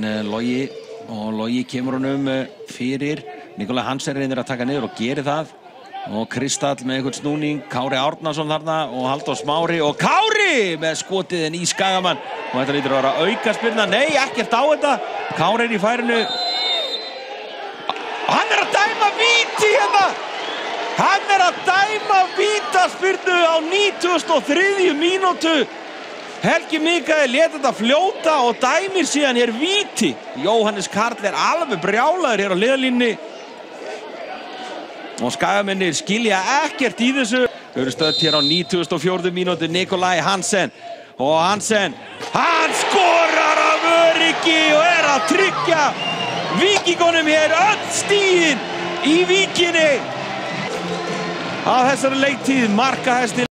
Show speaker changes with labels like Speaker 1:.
Speaker 1: Logi kemur honum fyrir. Nikolaj Hansen reynir að taka niður og gerir það. Og Kristall með einhvern snúning, Kári Árnason þarna og Halldór Smári og Kári með skotið en í Skagamann. Og þetta lítur að vera aukaspyrna. Nei, ekkert á þetta. Kári í færinu. Hann að dæma víti hérna! Hann að dæma vítaspyrnu á 93. mínútu. Helgi Mikael lét þetta fljóta og dæmir síðan hér víti. Jóhannes Karl alveg brjálaður hér á hliðarlínunni. Og Skagamennir skilja ekkert í þessu. Þau eru stödd hér á 94. mínútu. Nikolaj Hansen. Og Hansen, hann skorar af öryggi og að tryggja Víkingunum hér öll stigin í Víkinni. Á þessari leiktíð markahæsti